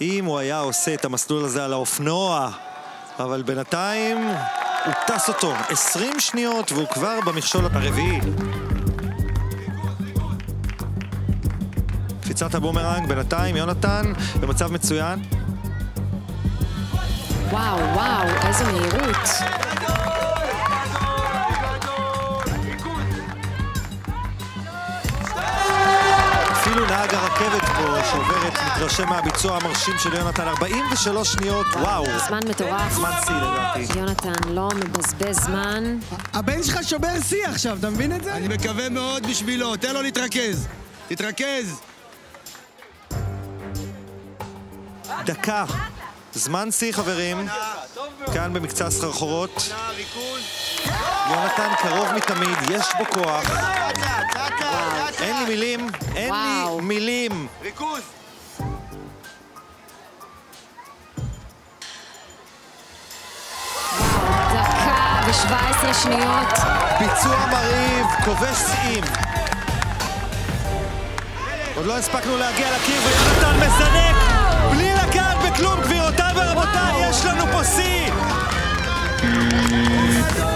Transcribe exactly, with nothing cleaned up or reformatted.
אם הוא היה עושה את המסלול הזה על האופנוע, אבל בינתיים הוא טס אותו עשרים שניות והוא כבר במכשול הרביעי. קפיצת הבומרנג, בינתיים יונתן במצב מצוין. וואו, וואו, איזה מהירות. אפילו נהג הרכבת פה שעוברת מתרשם מהביצוע המרשים של יונתן. ארבעים ושלוש שניות, וואו. זמן מטורף. זמן שיא לדעתי. יונתן לא מבזבז זמן. הבן שלך שובר שיא עכשיו, אתה מבין את זה? אני מקווה מאוד בשבילו, תן לו להתרכז. תתרכז. דקה. זמן שיא, חברים. כאן במקצה הסחרחורות. יונתן קרוב מתמיד, יש בו כוח. אין לי מילים, אין לי מילים. ריכוז. דקה ושבע עשרה שניות. ביצוע מרהיב, כובש שיאים. עוד לא הספקנו להגיע לקיר ויונתן מזנק בלי לגעת בכלום. גבירותיי ורבותיי, יש לנו פה שיא.